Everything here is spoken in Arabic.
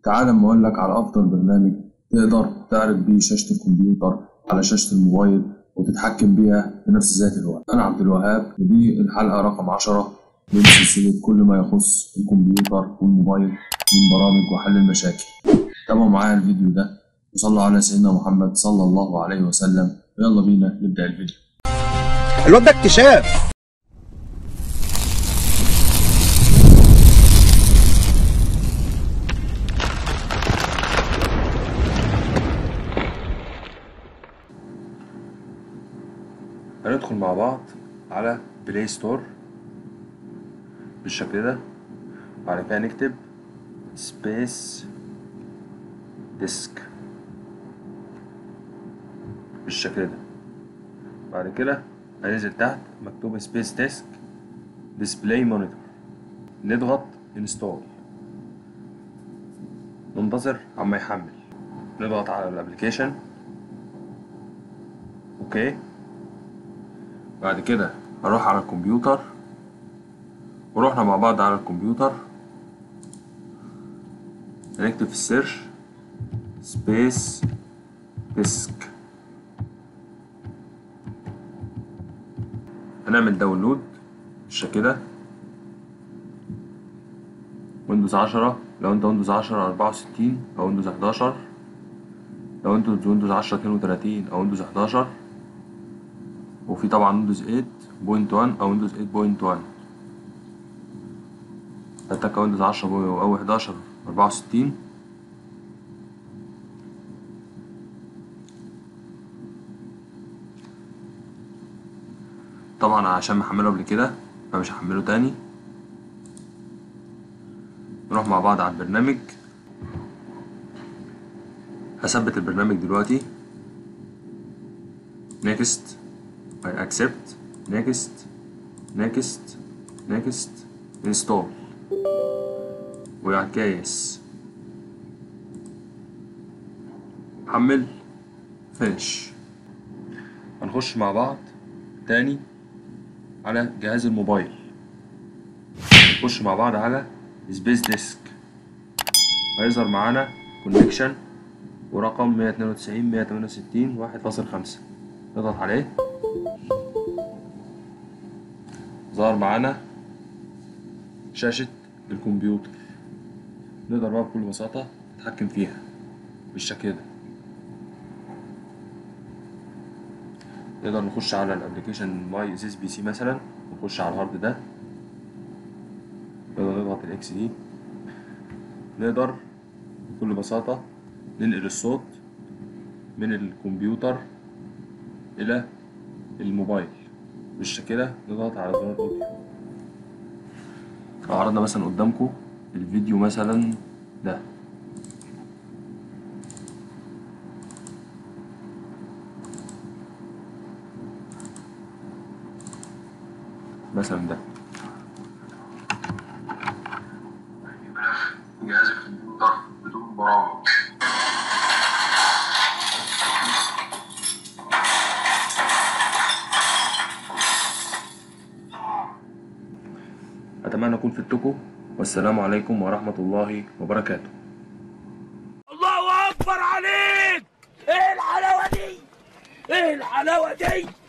تعال اما اقول لك على افضل برنامج تقدر تعرض بيه شاشة الكمبيوتر على شاشة الموبايل وتتحكم بيها في نفس ذات الوقت. انا عبد الوهاب ودي الحلقة رقم 10 من سلسلة كل ما يخص الكمبيوتر والموبايل من برامج وحل المشاكل. تابعوا معايا الفيديو ده وصلوا على سيدنا محمد صلى الله عليه وسلم، ويلا بينا نبدأ الفيديو. الواد ده اكتشاف. هندخل مع بعض على بلاي ستور بالشكل ده، بعد كده نكتب سبيس ديسك بالشكل ده. بعد كده هننزل تحت مكتوب سبيس ديسك ديسبلاي مونيتور، نضغط انستول، ننتظر عما يحمل، نضغط على الابليكيشن اوكي. بعد كده هروح على الكمبيوتر ورحنا مع بعض على الكمبيوتر، هنكتب في السيرش سبيس ديسك، هنعمل داونلود بالشكل ده. ويندوز 10 لو انت ويندوز 10 64 او ويندوز 11، لو انت ويندوز 10 32 او ويندوز 11، وفي طبعا ويندوز 8.1 او ويندوز 8.1. هتك ويندوز 10 او 11 64. طبعا عشان محمله قبل كده فمش هحمله تاني. نروح مع بعض على البرنامج، هثبت البرنامج دلوقتي. next I accept next next next install وبعد كده yes حمل finish. هنخش مع بعض تاني على جهاز الموبايل، نخش مع بعض على سبيس ديسك، هيظهر معانا كونكشن ورقم 192 168 1.5، نضغط عليه، ظهر معانا شاشة الكمبيوتر، نقدر بقى بكل بساطة نتحكم فيها بالشكل ده. نقدر نخش على الابليكيشن ماي اس بي سي مثلا، نخش على الهارد ده، نقدر نضغط الاكس دي، نقدر بكل بساطة ننقل الصوت من الكمبيوتر إلى الموبايل بالشكل ده. نضغط على زرار الاوديو. لو عرضنا مثلا قدامكم الفيديو مثلا ده مثلا ده جهاز الكمبيوتر بدون برامج. أتمنى أكون فدتكم، والسلام عليكم ورحمة الله وبركاته. الله اكبر عليك! ايه الحلاوه دي؟ ايه الحلاوه دي؟